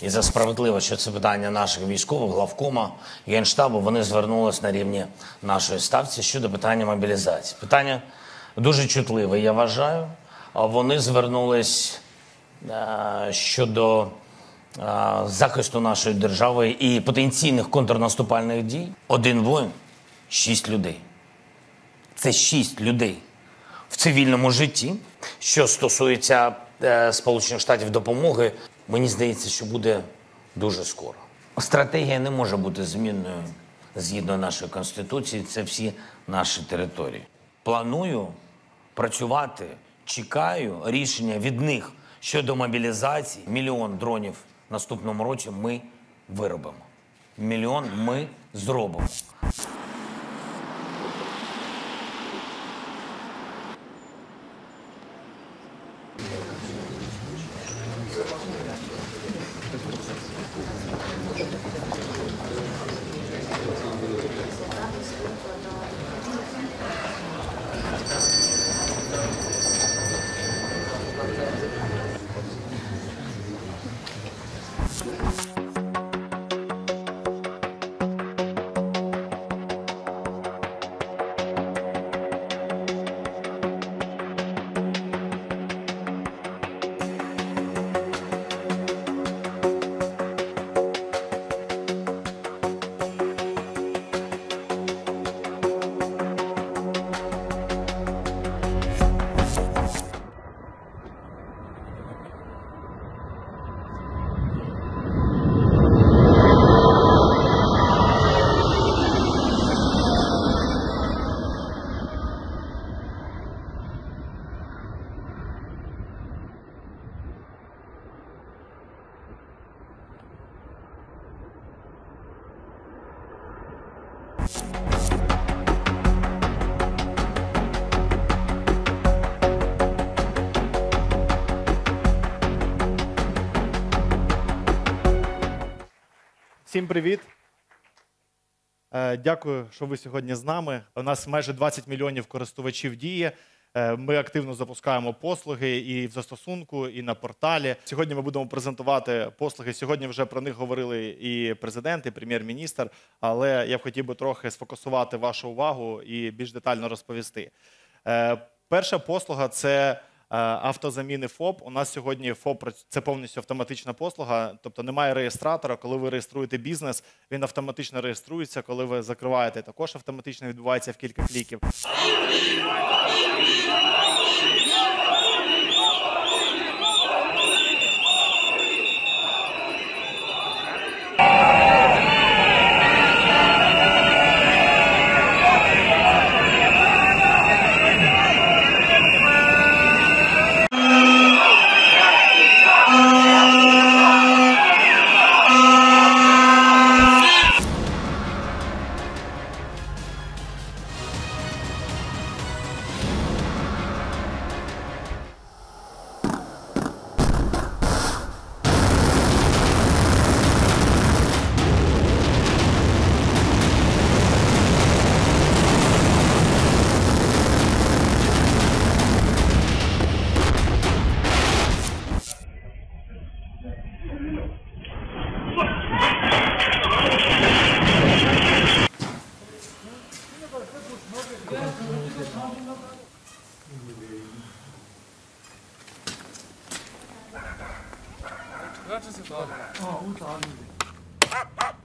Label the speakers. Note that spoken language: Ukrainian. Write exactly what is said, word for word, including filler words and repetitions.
Speaker 1: І за справедливо, що це питання наших військових, главкома, Генштабу, вони звернулися на рівні нашої ставці щодо питання мобілізації. Питання дуже чутливе, я вважаю. Вони звернулись щодо захисту нашої держави і потенційних контрнаступальних дій. Один воїн – шість людей. Це шість людей в цивільному житті. Що стосується е, Сполучених Штатів допомоги, мені здається, що буде дуже скоро. Стратегія не може бути змінною згідно нашої Конституції. Це всі наші території. Планую працювати, чекаю рішення від них щодо мобілізації. Мільйон дронів в наступному році ми виробимо. Мільйон ми зробимо.
Speaker 2: Всім привіт! Дякую, що ви сьогодні з нами. У нас майже двадцять мільйонів користувачів діє. Ми активно запускаємо послуги і в застосунку, і на порталі. Сьогодні ми будемо презентувати послуги. Сьогодні вже про них говорили і президент, і прем'єр-міністр. Але я б хотів би трохи сфокусувати вашу увагу і більш детально розповісти. Перша послуга – це автозаміни ФОП. У нас сьогодні ФОП – це повністю автоматична послуга, тобто немає реєстратора. Коли ви реєструєте бізнес, він автоматично реєструється. Коли ви закриваєте, також автоматично відбувається в кілька кліків.
Speaker 3: Grazie,